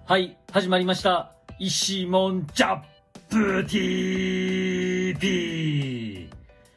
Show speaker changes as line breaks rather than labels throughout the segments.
はい、始まりました。石門ジャップ TV！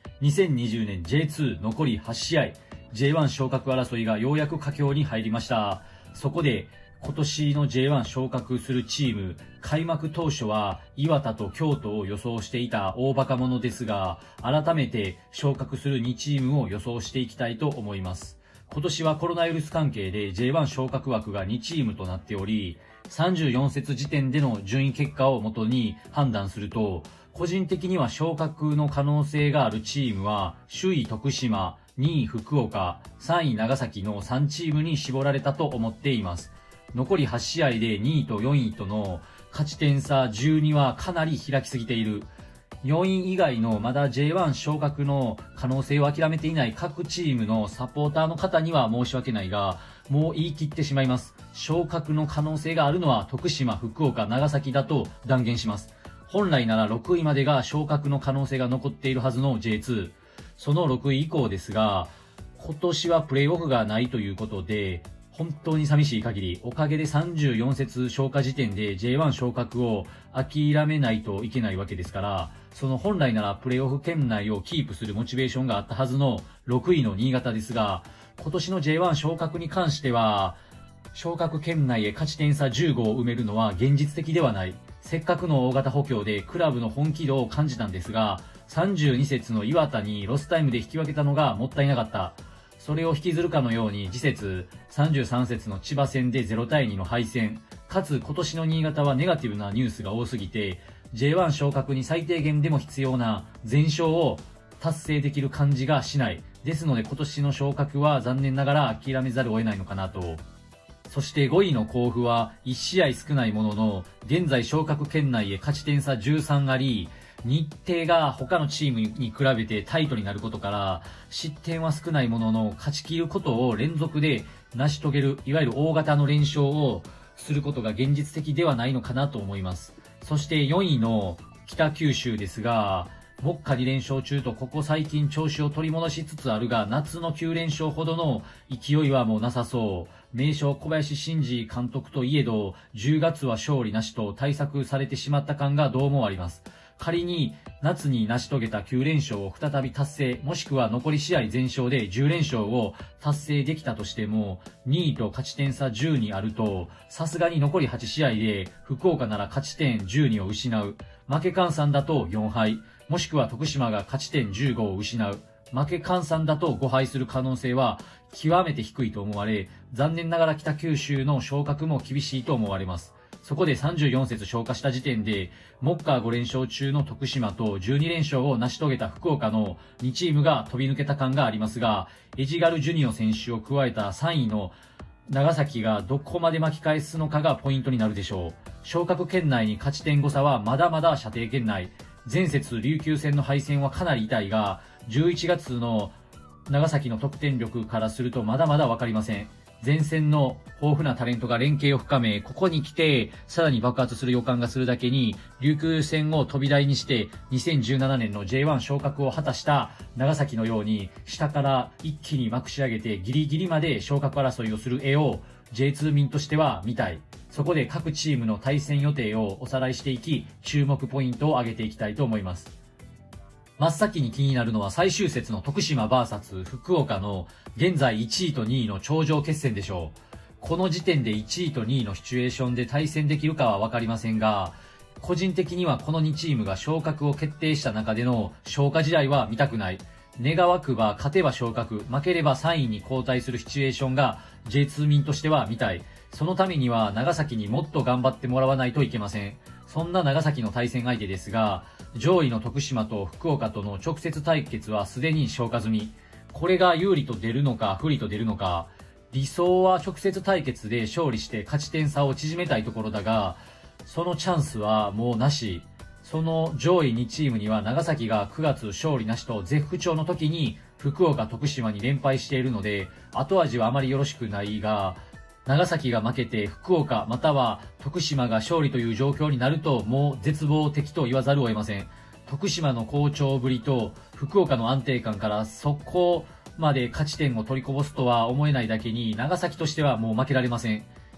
2020年 J2 残り8試合、J1 昇格争いがようやく佳境に入りました。そこで、今年の J1 昇格するチーム、開幕当初は岩田と京都を予想していた大バカ者ですが、改めて昇格する2チームを予想していきたいと思います。今年はコロナウイルス関係で J1 昇格枠が2チームとなっており、34節時点での順位結果をもとに判断すると、個人的には昇格の可能性があるチームは、首位徳島、2位福岡、3位長崎の3チームに絞られたと思っています。残り8試合で2位と4位との勝ち点差12はかなり開きすぎている。4位以外のまだ J1 昇格の可能性を諦めていない各チームのサポーターの方には申し訳ないが、もう言い切ってしまいます。昇格の可能性があるのは徳島、福岡、長崎だと断言します。本来なら6位までが昇格の可能性が残っているはずの J2。その6位以降ですが、今年はプレイオフがないということで、本当に寂しい限り、おかげで34節消化時点で J1 昇格を諦めないといけないわけですから、その本来ならプレイオフ圏内をキープするモチベーションがあったはずの6位の新潟ですが、今年の J1 昇格に関しては、昇格圏内へ勝ち点差15を埋めるのは現実的ではない。せっかくの大型補強でクラブの本気度を感じたんですが、32節の岩田にロスタイムで引き分けたのがもったいなかった。それを引きずるかのように次節33節の千葉戦で0対2の敗戦、かつ今年の新潟はネガティブなニュースが多すぎて、J1 昇格に最低限でも必要な全勝を達成できる感じがしない。ですので今年の昇格は残念ながら諦めざるを得ないのかなと。そして5位の甲府は1試合少ないものの、現在昇格圏内へ勝ち点差13あり、日程が他のチームに比べてタイトになることから、失点は少ないものの勝ち切ることを連続で成し遂げる、いわゆる大型の連勝をすることが現実的ではないのかなと思います。そして4位の北九州ですが、目下2連勝中とここ最近調子を取り戻しつつあるが、夏の9連勝ほどの勢いはもうなさそう。名将小林慎二監督といえど、10月は勝利なしと対策されてしまった感がどうもあります。仮に夏に成し遂げた9連勝を再び達成、もしくは残り試合全勝で10連勝を達成できたとしても、2位と勝ち点差10にあると、さすがに残り8試合で福岡なら勝ち点12を失う。負け換算だと4敗、もしくは徳島が勝ち点15を失う。負け換算だと5敗する可能性は極めて低いと思われ、残念ながら北九州の昇格も厳しいと思われます。そこで34節消化した時点で、目下5連勝中の徳島と12連勝を成し遂げた福岡の2チームが飛び抜けた感がありますが、エジガルジュニオ選手を加えた3位の長崎がどこまで巻き返すのかがポイントになるでしょう。昇格圏内に勝ち点5差はまだまだ射程圏内。前節琉球戦の敗戦はかなり痛いが、11月の長崎の得点力からするとまだまだわかりません。前線の豊富なタレントが連携を深め、ここに来てさらに爆発する予感がするだけに、琉球戦を飛び台にして2017年の J1 昇格を果たした長崎のように、下から一気にまくし上げてギリギリまで昇格争いをする絵を J2 民としては見たい。そこで各チームの対戦予定をおさらいしていき、注目ポイントを挙げていきたいと思います。真っ先に気になるのは最終節の徳島 VS 福岡の現在1位と2位の頂上決戦でしょう。この時点で1位と2位のシチュエーションで対戦できるかはわかりませんが、個人的にはこの2チームが昇格を決定した中での消化試合は見たくない。願わくば勝てば昇格、負ければ3位に後退するシチュエーションが J2 民としては見たい。そのためには長崎にもっと頑張ってもらわないといけません。そんな長崎の対戦相手ですが、上位の徳島と福岡との直接対決はすでに消化済み。これが有利と出るのか不利と出るのか。理想は直接対決で勝利して勝ち点差を縮めたいところだが、そのチャンスはもうなし。その上位2チームには長崎が9月勝利なしと絶不調の時に福岡、徳島に連敗しているので、後味はあまりよろしくないが、長崎が負けて福岡または徳島が勝利という状況になると、もう絶望的と言わざるを得ません。徳島の好調ぶりと福岡の安定感からそこまで勝ち点を取りこぼすとは思えないだけに、長崎としてはもう負けられません。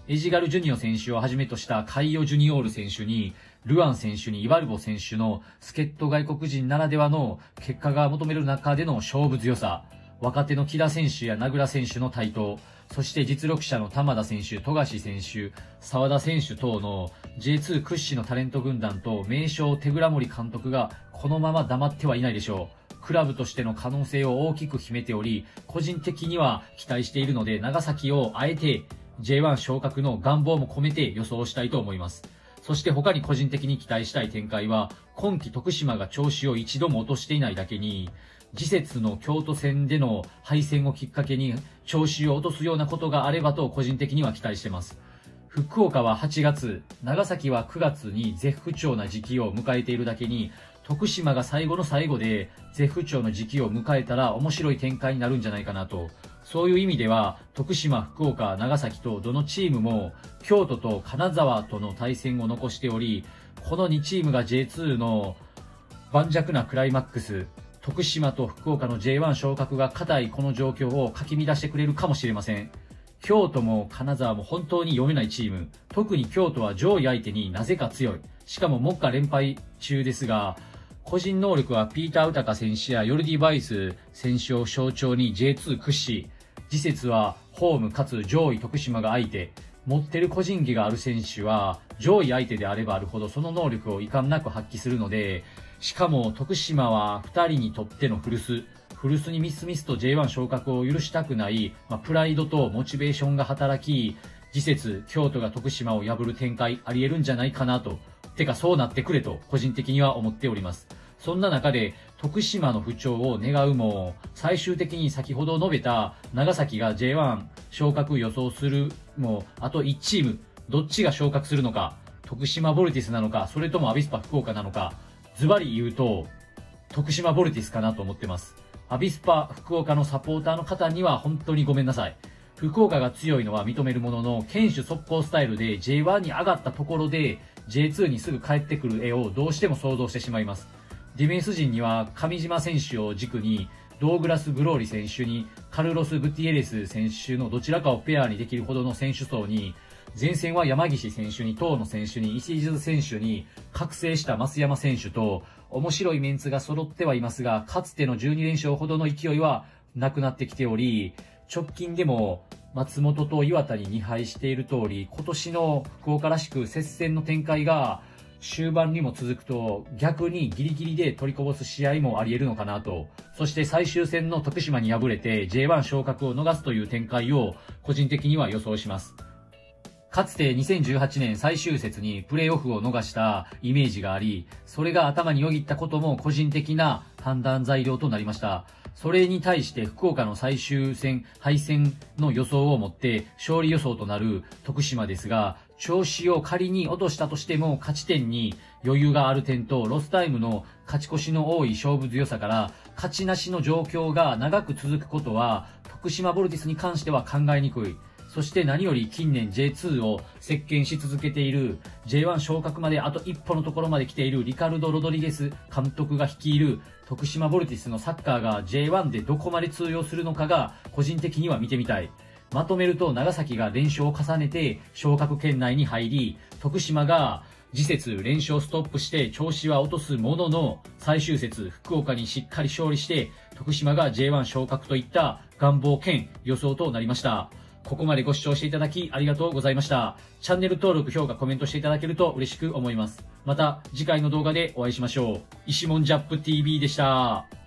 エジガルジュニオ選手をはじめとしたカイオ・ジュニオール選手に、ルアン選手にイバルボ選手の助っ人外国人ならではの結果が求める中での勝負強さ、若手の木田選手や名倉選手の台頭、そして実力者の玉田選手、富樫選手、沢田選手等の J2 屈指のタレント軍団と名将手倉森監督がこのまま黙ってはいないでしょう。クラブとしての可能性を大きく秘めており、個人的には期待しているので、長崎をあえて J1 昇格の願望も込めて予想したいと思います。そして他に個人的に期待したい展開は、今季徳島が調子を一度も落としていないだけに、次節の京都戦での敗戦をきっかけに調子を落とすようなことがあればと個人的には期待しています。福岡は8月、長崎は9月に絶不調な時期を迎えているだけに、徳島が最後の最後で絶不調の時期を迎えたら面白い展開になるんじゃないかなと。そういう意味では、徳島、福岡、長崎とどのチームも京都と金沢との対戦を残しており、この2チームが J2 の盤石なクライマックス、徳島と福岡の J1 昇格が固いこの状況をかき乱してくれるかもしれません。京都も金沢も本当に読めないチーム。特に京都は上位相手になぜか強い。しかも目下連敗中ですが、個人能力はピーター・ウタカ選手やヨルディ・バイス選手を象徴に J2 屈指。次節はホームかつ上位徳島が相手。持ってる個人技がある選手は上位相手であればあるほどその能力を遺憾なく発揮するので、しかも徳島は2人にとっての古巣にミスと J1 昇格を許したくない、プライドとモチベーションが働き、次節京都が徳島を破る展開あり得るんじゃないかなと。てかそうなってくれと個人的には思っております。そんな中で徳島の不調を願うも、最終的に先ほど述べた長崎が J1 昇格予想するも、あと1チーム、どっちが昇格するのか、徳島ボルティスなのか、それともアビスパ福岡なのか、ズバリ言うと、徳島ボルティスかなと思ってます。アビスパ福岡のサポーターの方には本当にごめんなさい。福岡が強いのは認めるものの、堅守速攻スタイルで J1 に上がったところで J2 にすぐ帰ってくる絵をどうしても想像してしまいます。ディフェンス陣には上島選手を軸にドーグラス・グローリ選手にカルロス・グティエレス選手のどちらかをペアにできるほどの選手層に、前線は山岸選手に東野選手に石井津選手に覚醒した増山選手と面白いメンツが揃ってはいますが、かつての12連勝ほどの勢いはなくなってきており、直近でも松本と岩田に2敗している通り、今年の福岡らしく接戦の展開が終盤にも続くと逆にギリギリで取りこぼす試合もあり得るのかなと。そして最終戦の徳島に敗れて J1 昇格を逃すという展開を個人的には予想します。かつて2018年最終節にプレーオフを逃したイメージがあり、それが頭によぎったことも個人的な判断材料となりました。それに対して福岡の最終戦、敗戦の予想をもって勝利予想となる徳島ですが、調子を仮に落としたとしても勝ち点に余裕がある点とロスタイムの勝ち越しの多い勝負強さから勝ちなしの状況が長く続くことは徳島ボルティスに関しては考えにくい。そして何より近年 J2 を席巻し続けている J1 昇格まであと一歩のところまで来ているリカルド・ロドリゲス監督が率いる徳島ボルティスのサッカーが J1 でどこまで通用するのかが個人的には見てみたい。まとめると長崎が連勝を重ねて昇格圏内に入り、徳島が次節連勝ストップして調子は落とすものの、最終節福岡にしっかり勝利して徳島が J1 昇格といった願望兼予想となりました。ここまでご視聴していただきありがとうございました。チャンネル登録、評価、コメントしていただけると嬉しく思います。また次回の動画でお会いしましょう。石門ジャップ TV でした。